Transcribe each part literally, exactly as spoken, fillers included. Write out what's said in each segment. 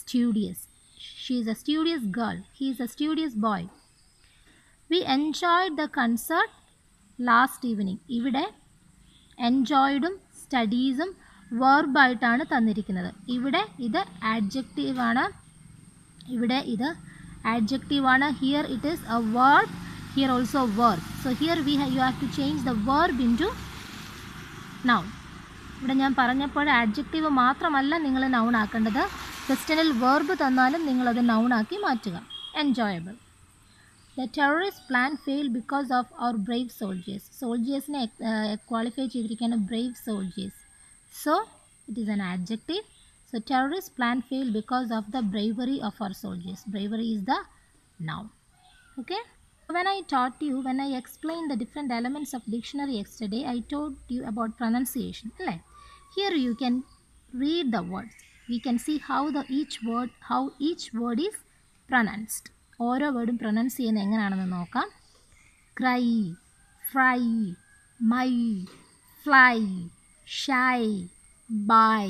studious. She is a studious girl. He is a studious boy. We enjoyed the concert last evening. ഇവിടെ എൻജോയ്ഡും സ്റ്റഡീസും വെർബായിട്ടാണ് തന്നിരിക്കുന്നത്. ഇവിടെ ഇത് ആഡ്ജക്റ്റീവാണ്. ഇവിടെ ഇത് ആഡ്ജക്റ്റീവാണ്. Here it is a verb. Here also verb. So here we have, you have to change the verb into noun. ഇവിടെ ഞാൻ പറഞ്ഞപ്പോൾ ആഡ്ജക്റ്റീവ് മാത്രമല്ല നിങ്ങൾ നൗൺ ആക്കേണ്ടത്. ക്വസ്റ്റ്യനിൽ വെർബ് തന്നാലും നിങ്ങളത് നൗൺ ആക്കി മാറ്റുക. Enjoyable. The terrorist plan failed because of our brave soldiers. സോൾജിയേഴ്സിനെ ക്വാളിഫൈ ചെയ്തിരിക്കുകയാണ് brave soldiers. So it is an adjective. So terrorist plan failed because of the bravery of our soldiers. Bravery is the noun. Okay. When I taught you, when I explained the different elements of dictionary yesterday, I told you about pronunciation. Here you can read the words. We can see how the each word, how each word is pronounced. ഓരോ വേർഡും pronounce ചെയ്യുന്നത് എങ്ങനെയാണെന്ന് നോക്കാം. Cry, fry, my, fly, shy, by.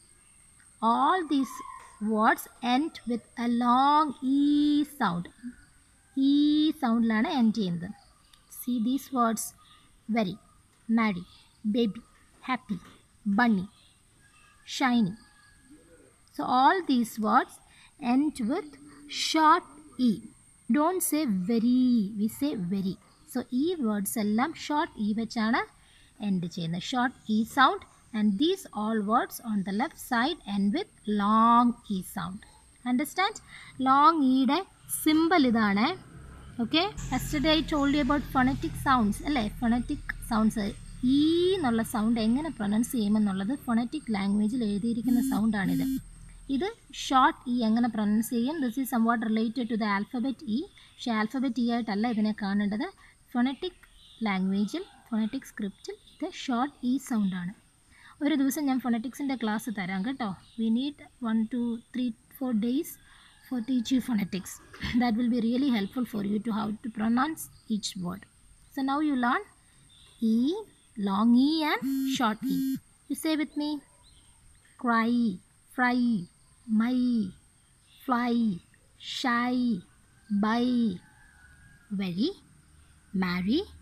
All these words end with a long e sound. ഈ സൗണ്ടിലാണ് end ചെയ്യുന്നത്. See these words very, marry, baby, happy, bunny, shiny. So all these words end with short e. Don't say very, we say very. So ഈ words എല്ലാം short e വെച്ചാണ് end ചെയ്യുന്നത്. Short e sound. And these all words on the left side end with long e sound. Understand? Long ഇയുടെ simple ഇതാണ്. Okay. Yesterday I told you about phonetic sounds അല്ലേ? Phonetic sounds, ഈ എന്നുള്ള sound എങ്ങനെ pronounce ചെയ്യുമെന്നുള്ളത് phonetic ലാംഗ്വേജിൽ എഴുതിയിരിക്കുന്ന സൗണ്ടാണിത്. ഇത് ഷോർട്ട് ഇ എങ്ങനെ പ്രൊനൗൺസ് ചെയ്യും? This is somewhat related to the alphabet e. പക്ഷേ ആൽഫബറ്റ് ഇ ആയിട്ടല്ല ഇതിനെ കാണേണ്ടത്. ഫോണറ്റിക് ലാംഗ്വേജിൽ, ഫോണറ്റിക് സ്ക്രിപ്റ്റിൽ ഇത് ഷോർട്ട് ഇ സൗണ്ടാണ്. ഒരു ദിവസം ഞാൻ ഫോണറ്റിക്സിൻ്റെ ക്ലാസ് തരാം കേട്ടോ. We need one two three four days for teach you phonetics. That will be really helpful for you to how to pronounce each word. So now you learn E, long E and short E. You say with me: cry, fry, my, fly, shy, buy, very, marry,